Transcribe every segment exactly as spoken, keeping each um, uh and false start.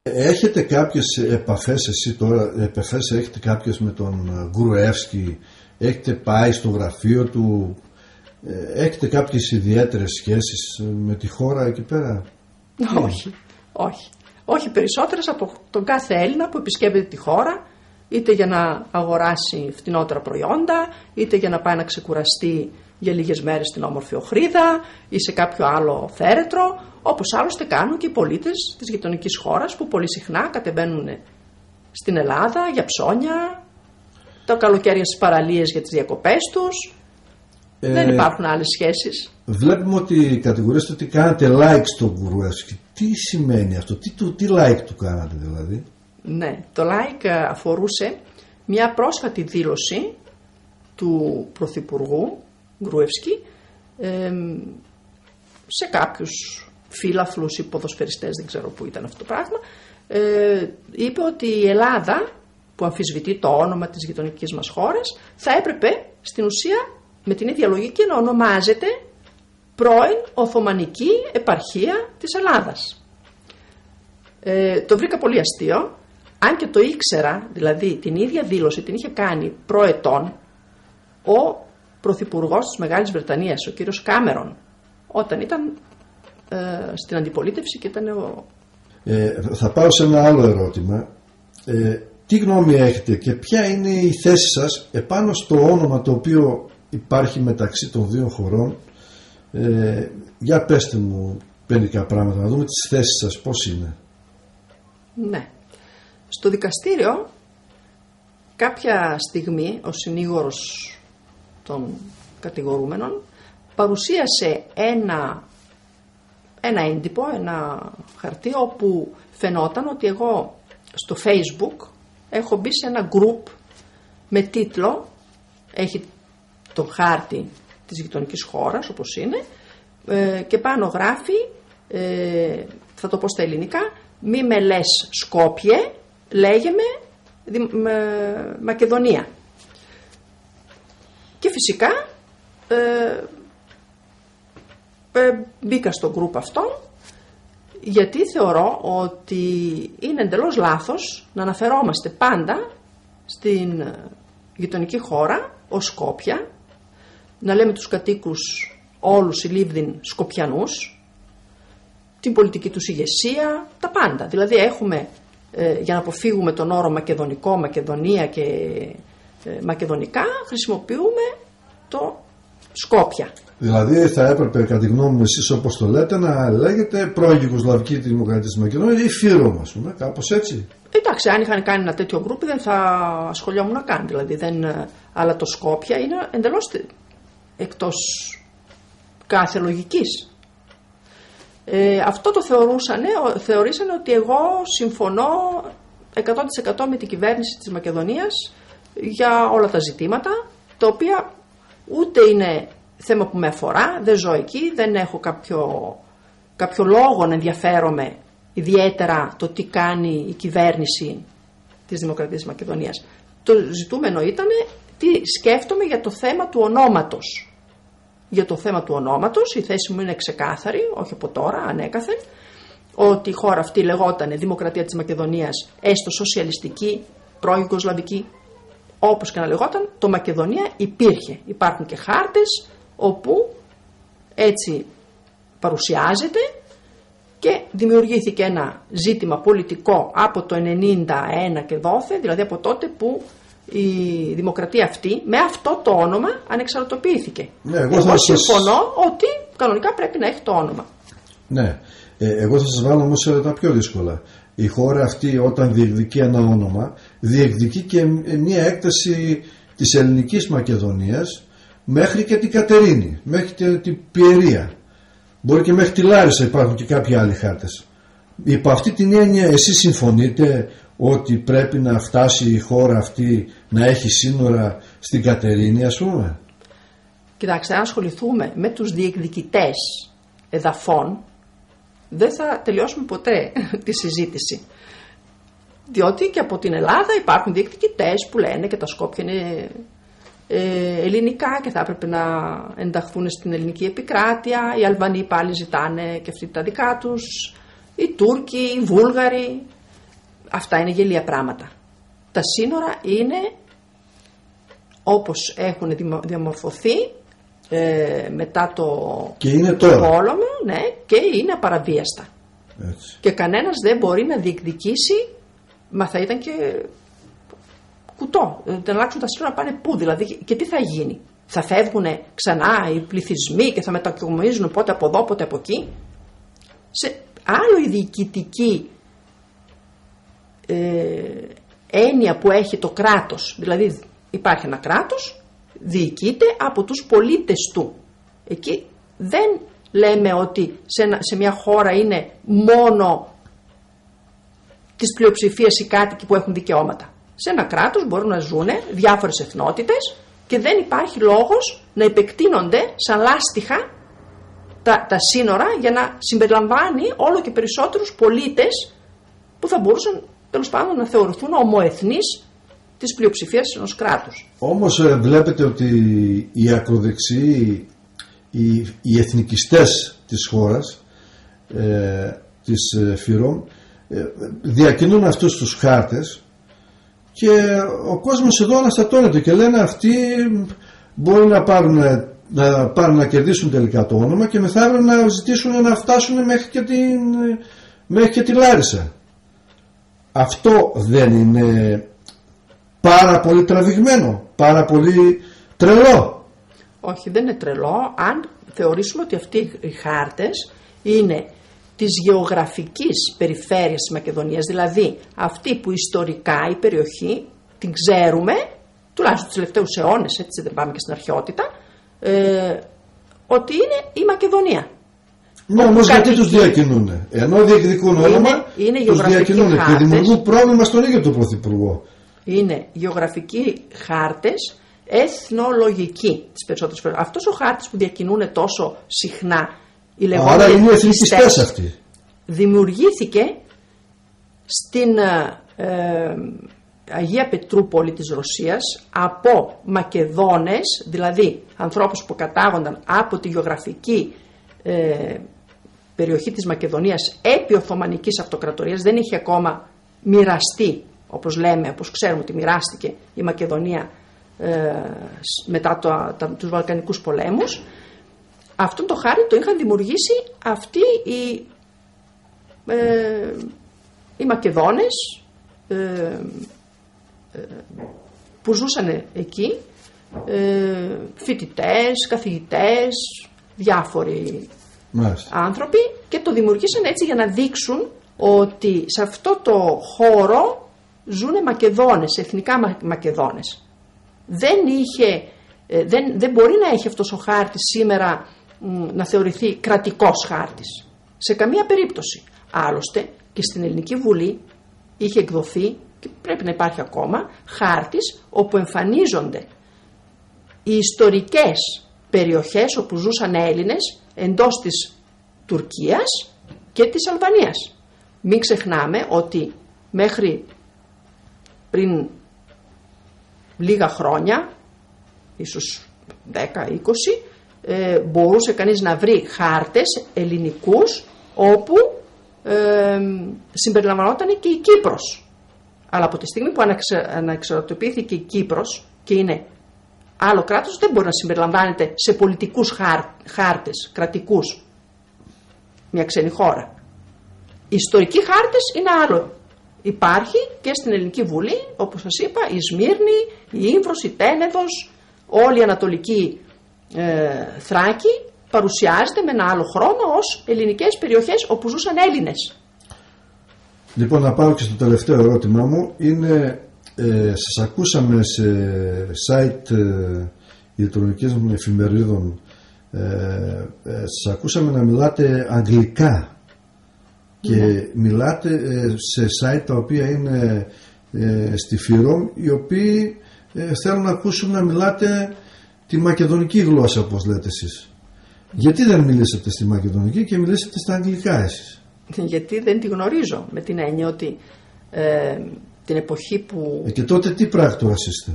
Έχετε κάποιες επαφές εσύ τώρα, επαφές έχετε κάποιες με τον Γκρουεύσκι, έχετε πάει στο γραφείο του, έχετε κάποιες ιδιαίτερες σχέσεις με τη χώρα εκεί πέρα? Όχι, όχι. Όχι περισσότερες από τον κάθε Έλληνα που επισκέπτεται τη χώρα, είτε για να αγοράσει φτηνότερα προϊόντα, είτε για να πάει να ξεκουραστεί για λίγες μέρες στην όμορφη Οχρίδα ή σε κάποιο άλλο θέρετρο, όπως άλλωστε κάνουν και οι πολίτες της γειτονικής χώρας που πολύ συχνά κατεβαίνουν στην Ελλάδα για ψώνια, το καλοκαίρι στις παραλίες για τις διακοπές τους. Ε, Δεν υπάρχουν άλλες σχέσεις. Βλέπουμε ότι κατηγορήσετε ότι κάνατε like στον Γκρουεύσκι. Τι σημαίνει αυτό, τι, τι like του κάνατε δηλαδή? Ναι, το like αφορούσε μια πρόσφατη δήλωση του Πρωθυπουργού Γκρουεύσκι ε, σε κάποιους φίλαθλους ή ποδοσφαιριστές, δεν ξέρω που ήταν αυτό το πράγμα, ε, είπε ότι η Ελλάδα, που αμφισβητεί το όνομα της γειτονικής μας χώρας, θα έπρεπε στην ουσία με την ίδια λογική να ονομάζεται πρώην Οθωμανική Επαρχία της Ελλάδας. Ε, το βρήκα πολύ αστείο, αν και το ήξερα, δηλαδή την ίδια δήλωση την είχε κάνει προετών ο Πρωθυπουργός της Μεγάλης Βρετανίας, ο κύριος Κάμερον, όταν ήταν ε, στην αντιπολίτευση και ήταν ο... Ε, θα πάω σε ένα άλλο ερώτημα. Ε, τι γνώμη έχετε και ποια είναι η θέση σας επάνω στο όνομα το οποίο υπάρχει μεταξύ των δύο χωρών? Ε, για πέστε μου μερικά πράγματα, να δούμε τις θέσεις σας πώς είναι. Ναι. Στο δικαστήριο κάποια στιγμή ο συνήγορος των κατηγορούμενων παρουσίασε ένα, ένα έντυπο, ένα χαρτί όπου φαινόταν ότι εγώ στο Facebook έχω μπει σε ένα group με τίτλο, έχει το χάρτη της γειτονικής χώρας όπως είναι, ε, και πάνω γράφει, ε, θα το πω στα ελληνικά, μη με λες Σκόπιε, λέγε με Μακεδονία. Και φυσικά ε, ε, μπήκα στο γκρουπ αυτό, γιατί θεωρώ ότι είναι εντελώς λάθος να αναφερόμαστε πάντα στην γειτονική χώρα ως Σκόπια, να λέμε τους κατοίκους όλους οι Λίβδιν Σκοπιανούς, την πολιτική τους ηγεσία, τα πάντα. Δηλαδή έχουμε, ε, για να αποφύγουμε τον όρο Μακεδονικό, Μακεδονία και ε, Μακεδονικά, χρησιμοποιούμε το Σκόπια. Δηλαδή θα έπρεπε κατά τη γνώμη μου εσείς όπως το λέτε να λέγεται πρώην Ιουγκοσλαβική Δημοκρατία της Μακεδονίας ή Φύρωμα, ας πούμε, κάπως έτσι. Εντάξει, αν είχαν κάνει ένα τέτοιο γκρουπ δεν θα ασχολιόμουν να κάνει. Δηλαδή δεν, αλλά το Σκόπια είναι εντελώς εκτός κάθε λογικής. Ε, αυτό το θεωρούσανε, θεωρήσανε ότι εγώ συμφωνώ εκατό τοις εκατό με την κυβέρνηση της Μακεδονίας για όλα τα ζητήματα, τα οποία ούτε είναι θέμα που με αφορά, δεν ζω εκεί, δεν έχω κάποιο, κάποιο λόγο να ενδιαφέρομαι ιδιαίτερα το τι κάνει η κυβέρνηση της Δημοκρατίας της Μακεδονίας. Το ζητούμενο ήταν τι σκέφτομαι για το θέμα του ονόματος. Για το θέμα του ονόματος η θέση μου είναι ξεκάθαρη, όχι από τώρα, ανέκαθεν, ότι η χώρα αυτή λεγόταν Δημοκρατία της Μακεδονίας, έστω σοσιαλιστική, πρώην Ιουγκοσλαβική, όπως και να λεγόταν, το Μακεδονία υπήρχε. Υπάρχουν και χάρτες όπου έτσι παρουσιάζεται και δημιουργήθηκε ένα ζήτημα πολιτικό από το ενενήντα ένα και δόθε, δηλαδή από τότε που η δημοκρατία αυτή με αυτό το όνομα ανεξαρτοποιήθηκε. Ναι, εγώ εγώ σας... συμφωνώ ότι κανονικά πρέπει να έχει το όνομα. Ναι, ε, εγώ θα σας βάλω όμως τα πιο δύσκολα. Η χώρα αυτή όταν διεκδικεί ένα όνομα διεκδικεί και μια έκταση της ελληνικής Μακεδονίας μέχρι και την Κατερίνη, μέχρι την Πιερία. Μπορεί και μέχρι τη Λάρισα υπάρχουν και κάποιοι άλλοι χάρτες. Υπό αυτή την έννοια εσείς συμφωνείτε ότι πρέπει να φτάσει η χώρα αυτή να έχει σύνορα στην Κατερίνη, ας πούμε? Κοιτάξτε, αν ασχοληθούμε με τους διεκδικητές εδαφών δεν θα τελειώσουμε ποτέ τη συζήτηση. Διότι και από την Ελλάδα υπάρχουν διεκδικητές που λένε και τα Σκόπια είναι ε, ελληνικά και θα έπρεπε να ενταχθούν στην ελληνική επικράτεια. Οι Αλβανοί πάλι ζητάνε και αυτοί τα δικά τους. Οι Τούρκοι, οι Βούλγαροι. αυτά είναι γελία πράγματα. Τα σύνορα είναι όπως έχουν διαμορφωθεί ε, μετά το, και είναι το πόλεμο, ναι, και είναι απαραβίαστα. Έτσι. Και κανένας δεν μπορεί να διεκδικήσει, μα θα ήταν και κουτό, να αλλάξουν τα σύνορα πάνε πού δηλαδή και τι θα γίνει. Θα φεύγουν ξανά οι πληθυσμοί και θα μετακομίζουν πότε από εδώ πότε από εκεί. Σε άλλο η διοικητική ε, έννοια που έχει το κράτος, δηλαδή υπάρχει ένα κράτος, διοικείται από τους πολίτες του. Εκεί δεν λέμε ότι σε, ένα, σε μια χώρα είναι μόνο της πλειοψηφίας οι κάτοικοι που έχουν δικαιώματα. Σε ένα κράτος μπορούν να ζουν διάφορες εθνότητες και δεν υπάρχει λόγος να επεκτείνονται σαν λάστιχα τα, τα σύνορα για να συμπεριλαμβάνει όλο και περισσότερους πολίτες που θα μπορούσαν τέλος πάντων να θεωρηθούν ομοεθνείς της πλειοψηφίας ενός κράτους. Όμως ε, βλέπετε ότι οι ακροδεξιοί, οι, οι εθνικιστές της χώρας, ε, της ε, ΦΥΡΟΜ, ε, διακινούν αυτούς τους χάρτες και ο κόσμος εδώ αναστατώνεται και λένε αυτοί μπορεί να πάρουν, να πάρουν να κερδίσουν τελικά το όνομα και μεθαύριο να ζητήσουν να φτάσουν μέχρι και, την, μέχρι και τη Λάρισα. Αυτό δεν είναι πάρα πολύ τραβηγμένο, πάρα πολύ τρελό? Όχι, δεν είναι τρελό αν θεωρήσουμε ότι αυτοί οι χάρτες είναι της γεωγραφικής περιφέρειας της Μακεδονίας, δηλαδή αυτή που ιστορικά η περιοχή την ξέρουμε, τουλάχιστον τους τελευταίους αιώνες, έτσι δεν πάμε και στην αρχαιότητα, ε, ότι είναι η Μακεδονία. Ναι, όμως γιατί τους διακινούν? Ενώ διεκδικούν όνομα, είναι τους διακινούν και δημιουργούν πρόβλημα στον ίδιο τον Πρωθυπουργό. Είναι γεωγραφικοί χάρτες, εθνολογικοί τις περισσότερες φορές. Αυτός ο χάρτης που διακινούν τόσο συχνά οι λεγόμενοι άρα είναι εθνικιστές αυτοί. Δημιουργήθηκε στην ε, Αγία Πετρούπολη της Ρωσίας από Μακεδόνες, δηλαδή ανθρώπους που κατάγονταν από τη γεωγραφική ε, περιοχή της Μακεδονίας επί Οθωμανικής Αυτοκρατορίας. Δεν είχε ακόμα μοιραστεί, όπως λέμε, όπως ξέρουμε ότι μοιράστηκε η Μακεδονία ε, μετά το, τα, τους Βαλκανικούς πολέμους. Αυτό το χάρτη το είχαν δημιουργήσει αυτοί οι, ε, οι Μακεδόνες ε, ε, που ζούσαν εκεί, ε, φοιτητές, καθηγητές, διάφοροι Μάλιστα. άνθρωποι, και το δημιουργήσαν έτσι για να δείξουν ότι σε αυτό το χώρο ζουν Μακεδόνες, εθνικά Μακεδόνες. Δεν είχε, δεν, δεν μπορεί να έχει αυτός ο χάρτης σήμερα να θεωρηθεί κρατικός χάρτης. Σε καμία περίπτωση. Άλλωστε και στην Ελληνική Βουλή είχε εκδοθεί, και πρέπει να υπάρχει ακόμα, χάρτης όπου εμφανίζονται οι ιστορικές περιοχές όπου ζούσαν Έλληνες εντός της Τουρκίας και της Αλβανίας. Μην ξεχνάμε ότι μέχρι πριν λίγα χρόνια, ίσως δέκα είκοσι, ε, μπορούσε κανείς να βρει χάρτες ελληνικούς όπου ε, συμπεριλαμβανόταν και η Κύπρος. Αλλά από τη στιγμή που αναξαρτοποιήθηκε η Κύπρος και είναι άλλο κράτος, δεν μπορεί να συμπεριλαμβάνεται σε πολιτικούς χάρ, χάρτες κρατικούς μια ξένη χώρα. Οι ιστορικοί χάρτες είναι άλλο. Υπάρχει και στην Ελληνική Βουλή, όπως σας είπα, η Σμύρνη, η Ήμβρος, η Τένεδος, όλη η Ανατολική ε, Θράκη παρουσιάζεται με ένα άλλο χρώμα ως ελληνικές περιοχές όπου ζούσαν Έλληνες. Λοιπόν, να πάω και στο τελευταίο ερώτημά μου. Είναι, ε, σας ακούσαμε σε site ε, ηλεκτρονικών εφημερίδων, ε, ε, σας ακούσαμε να μιλάτε αγγλικά και ναι. μιλάτε ε, σε site τα οποία είναι ε, στη ΦΥΡΟΜ, οι οποίοι ε, θέλουν να ακούσουν να μιλάτε τη μακεδονική γλώσσα, όπως λέτε εσείς. Γιατί δεν μιλήσατε στη μακεδονική και μιλήσατε στα αγγλικά εσείς? Γιατί δεν τη γνωρίζω, με την έννοια ότι ε, την εποχή που... Ε, και τότε τι πράκτορας είστε?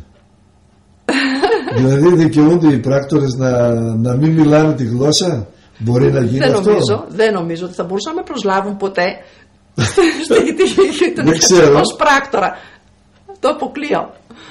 Δηλαδή δικαιούνται οι πράκτορες να, να μην μιλάνε τη γλώσσα? Μπορεί να γίνει δεν αυτό? Νομίζω, δεν νομίζω ότι θα μπορούσαμε να προσλάβουν ποτέ Δεν ξέρω. Ως πράκτορα. Το αποκλείω.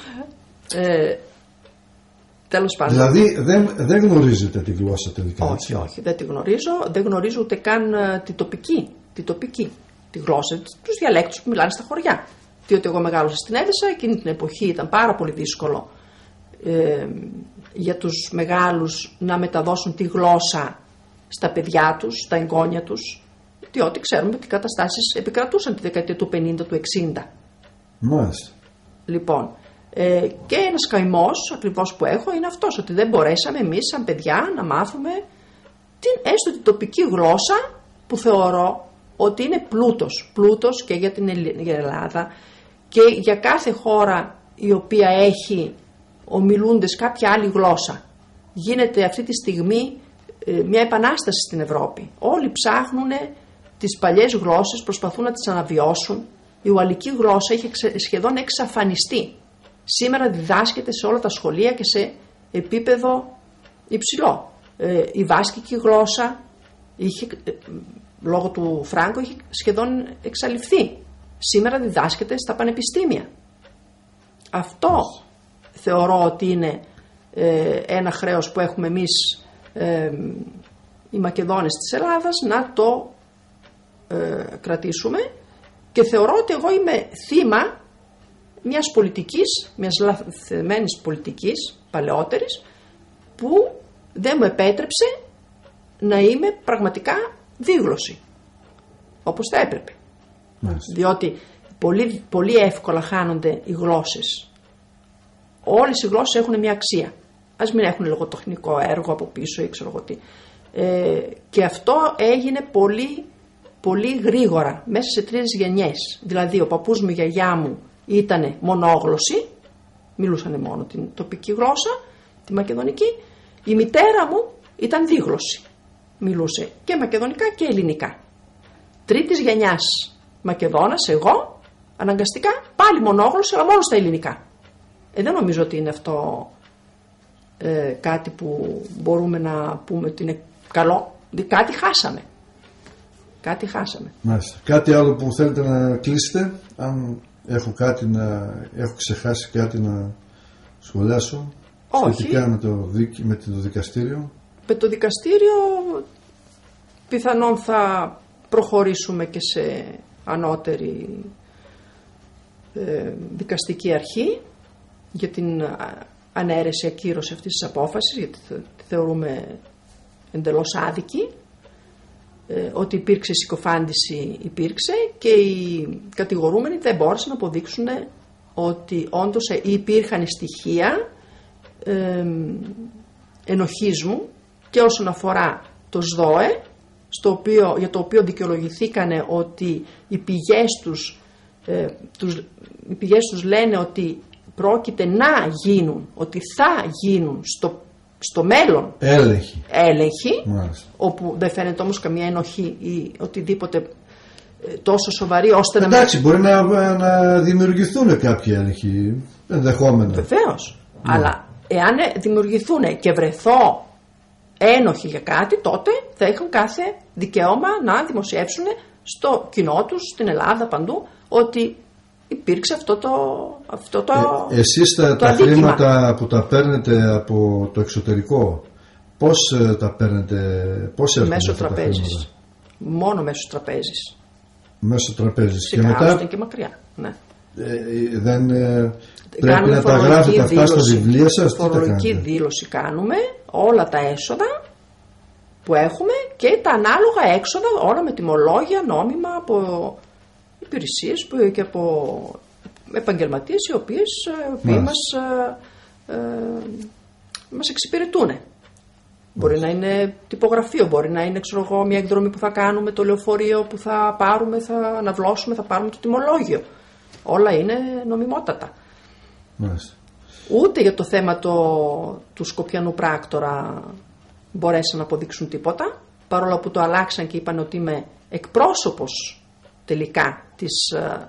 Ε, τέλος πάντων. Δηλαδή δεν, δεν γνωρίζετε τη γλώσσα τελικά? Όχι, όχι, δεν τη γνωρίζω. Δεν γνωρίζω ούτε καν uh, τη τοπική, τη τοπική, τη γλώσσα, τους διαλέκτους που μιλάνε στα χωριά. Διότι εγώ μεγάλωσα στην Έδεσα, εκείνη την εποχή ήταν πάρα πολύ δύσκολο ε, για τους μεγάλους να μεταδώσουν τη γλώσσα στα παιδιά τους, στα εγγόνια τους, διότι ξέρουμε τι καταστάσεις επικρατούσαν τη δεκαετία του πενήντα, του εξήντα. Μάλιστα. Λοιπόν, ε, και ένας καημός ακριβώς που έχω είναι αυτός, ότι δεν μπορέσαμε εμείς σαν παιδιά να μάθουμε την έστω την τοπική γλώσσα, που θεωρώ ότι είναι πλούτος, πλούτος και για την Ελλάδα και για κάθε χώρα η οποία έχει ομιλούντες κάποια άλλη γλώσσα. Γίνεται αυτή τη στιγμή ε, μια επανάσταση στην Ευρώπη. Όλοι ψάχνουν τις παλιές γλώσσες, προσπαθούν να τις αναβιώσουν. Η ουαλική γλώσσα είχε σχεδόν εξαφανιστεί. Σήμερα διδάσκεται σε όλα τα σχολεία και σε επίπεδο υψηλό. Ε, η βάσκικη γλώσσα είχε, ε, λόγω του Φράγκο είχε σχεδόν εξαλειφθεί. Σήμερα διδάσκεται στα πανεπιστήμια. Αυτό θεωρώ ότι είναι ε, ένα χρέος που έχουμε εμείς ε, οι Μακεδόνες της Ελλάδας να το ε, κρατήσουμε, και θεωρώ ότι εγώ είμαι θύμα μιας πολιτικής, μιας λαθεμένης πολιτικής παλαιότερης, που δεν μου επέτρεψε να είμαι πραγματικά δίγλωση όπως θα έπρεπε. Μάλιστα. Διότι πολύ, πολύ εύκολα χάνονται οι γλώσσες. Όλες οι γλώσσες έχουν μια αξία. Ας μην έχουν λογοτεχνικό έργο από πίσω ή ξέρω εγώ τι. Ε, και αυτό έγινε πολύ, πολύ γρήγορα, μέσα σε τρεις γενιές. Δηλαδή ο παππούς μου, η γιαγιά μου ήταν μονόγλωση, μιλούσαν μόνο την τοπική γλώσσα, τη μακεδονική. Η μητέρα μου ήταν δίγλωση, μιλούσε και μακεδονικά και ελληνικά. Τρίτης γενιάς Μακεδόνας, εγώ, αναγκαστικά πάλι μονόγλωση, αλλά μόνο στα ελληνικά. Ε, δεν νομίζω ότι είναι αυτό ε, κάτι που μπορούμε να πούμε ότι είναι καλό. Κάτι χάσαμε. Κάτι χάσαμε. Μάλιστα. Κάτι άλλο που θέλετε να κλείσετε, αν έχω κάτι να έχω ξεχάσει κάτι να σχολιάσω? Όχι. Σχετικά με το, με το δικαστήριο. Με το δικαστήριο πιθανόν θα προχωρήσουμε και σε ανώτερη ε, δικαστική αρχή για την ανέρεση, ακύρωση αυτής της απόφασης, γιατί τη θεωρούμε εντελώς άδικη. Ε, ότι υπήρξε συκοφάντηση, υπήρξε, και οι κατηγορούμενοι δεν μπόρεσαν να αποδείξουν ότι όντως υπήρχαν στοιχεία ε, ενοχισμού και όσον αφορά το ΣΔΟΕ, στο οποίο, για το οποίο δικαιολογηθήκανε ότι οι πηγές τους, ε, τους, οι πηγές τους λένε ότι πρόκειται να γίνουν, ότι θα γίνουν στο, στο μέλλον έλεγχοι, έλεγχοι όπου δεν φαίνεται όμως καμία ενοχή ή οτιδήποτε ε, τόσο σοβαρή ώστε να... Εντάξει, μπορεί να, να δημιουργηθούν κάποιοι έλεγχοι, ενδεχόμενα. Βεβαίως, ναι. Αλλά εάν δημιουργηθούν και βρεθώ ένοχοι για κάτι, τότε θα είχαν κάθε δικαίωμα να δημοσιεύσουν στο κοινό τους, στην Ελλάδα, παντού, ότι υπήρξε αυτό το, αυτό το ε, Εσείς τα, τα χρήματα που τα παίρνετε από το εξωτερικό, πώς ε, τα παίρνετε, πώς έρχονται μέσω αυτά τραπέζης. Τα Μόνο μέσω τραπέζης. Μέσω τραπέζης. Και μετά και μακριά. Ναι. Ε, δεν ε, πρέπει να τα γράφετε αυτά στα βιβλία σας? Φορολογική δήλωση κάνουμε, όλα τα έσοδα που έχουμε και τα ανάλογα έξοδα, όλα με τιμολόγια, νόμιμα από υπηρεσίες που, και από επαγγελματίες οι οποίες μας, ε, ε, μας εξυπηρετούν. Μπορεί να είναι τυπογραφείο, μπορεί να είναι ξέρω εγώ, μια εκδρομή που θα κάνουμε, το λεωφορείο που θα πάρουμε, θα αναβλώσουμε, θα πάρουμε το τιμολόγιο. Όλα είναι νομιμότατα. Μάλιστα. Ούτε για το θέμα το, του Σκοπιανού πράκτορα μπορέσαν να αποδείξουν τίποτα, παρόλο που το αλλάξαν και είπαν ότι είμαι εκπρόσωπος τελικά της ε,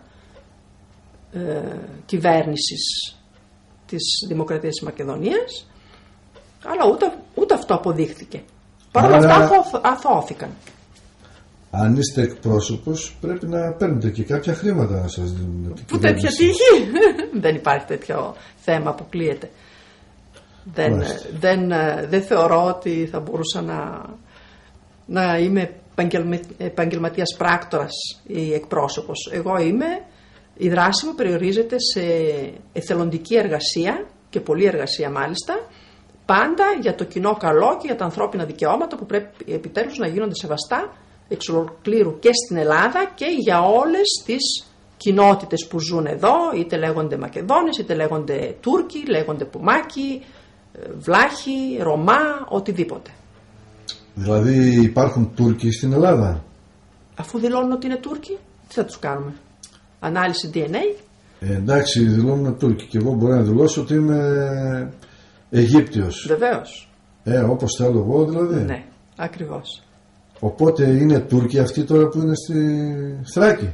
ε, κυβέρνησης της Δημοκρατίας της Μακεδονίας, αλλά ούτε, ούτε αυτό αποδείχθηκε. Παρ' όλα αυτά αθώθηκαν. Αν είστε εκπρόσωπος, πρέπει να παίρνετε και κάποια χρήματα να σας δίνουν. Που τέτοια τύχη. Δεν υπάρχει τέτοιο θέμα, αποκλείεται. Δεν, δεν, δεν θεωρώ ότι θα μπορούσα να, να είμαι επαγγελματίας πράκτορας ή εκπρόσωπος. Εγώ είμαι, η δράση μου περιορίζεται σε εθελοντική εργασία και πολλή εργασία μάλιστα, πάντα για το κοινό καλό και για τα ανθρώπινα δικαιώματα που πρέπει επιτέλους να γίνονται σεβαστά εξ ολοκλήρου και στην Ελλάδα και για όλες τις κοινότητες που ζουν εδώ, είτε λέγονται Μακεδόνες, είτε λέγονται Τούρκοι, λέγονται Πουμάκοι, Βλάχοι, Ρωμά, οτιδήποτε. Δηλαδή υπάρχουν Τούρκοι στην Ελλάδα? Αφού δηλώνουν ότι είναι Τούρκοι, τι θα τους κάνουμε? Ανάλυση ντι εν έι? Ε, εντάξει, δηλώνουν Τούρκοι και εγώ μπορώ να δηλώσω ότι είμαι Αιγύπτιος. Βεβαίως. Ε, όπως θέλω εγώ δηλαδή. Ναι, ακριβώς. Οπότε είναι Τούρκοι αυτοί τώρα που είναι στη Θράκη?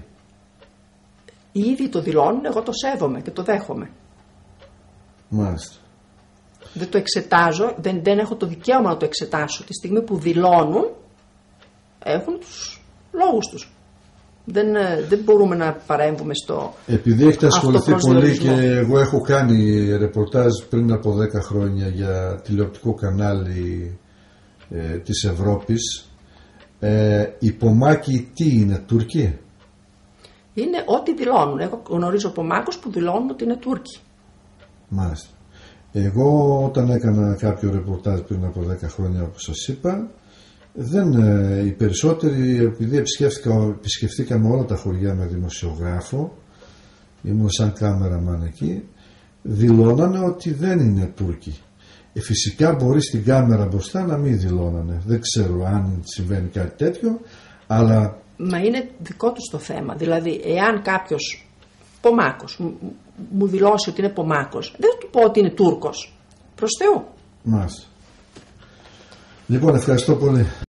Ήδη το δηλώνουν, εγώ το σέβομαι και το δέχομαι. Μάλιστα. Δεν το εξετάζω, δεν, δεν έχω το δικαίωμα να το εξετάσω. Τη στιγμή που δηλώνουν, έχουν τους λόγους τους. Δεν, δεν μπορούμε να παρέμβουμε στο... Επειδή έχετε ασχοληθεί πολύ και εγώ έχω κάνει ρεπορτάζ πριν από δέκα χρόνια για τηλεοπτικό κανάλι ε, της Ευρώπης, ε, οι Πομάκοι τι είναι, Τούρκοι? Είναι ό,τι δηλώνουν. Εγώ γνωρίζω Πομάκους που δηλώνουν ότι είναι Τούρκοι. Μάλιστα. Εγώ όταν έκανα κάποιο ρεπορτάζ πριν από δέκα χρόνια, όπως σας είπα, δεν, οι περισσότεροι, επειδή επισκεφθήκαμε όλα τα χωριά με δημοσιογράφο, ήμουν σαν κάμεραμαν εκεί, δηλώνανε ότι δεν είναι Τούρκοι. Ε, φυσικά μπορεί στην κάμερα μπροστά να μην δηλώνανε. Δεν ξέρω αν συμβαίνει κάτι τέτοιο, αλλά... Μα είναι δικό τους το θέμα. Δηλαδή, εάν κάποιος Πομάκος μου δηλώσει ότι είναι Πομάκος, δεν θα του πω ότι είναι Τούρκος. Προς Θεού. Μάλιστα. Λοιπόν, ευχαριστώ πολύ.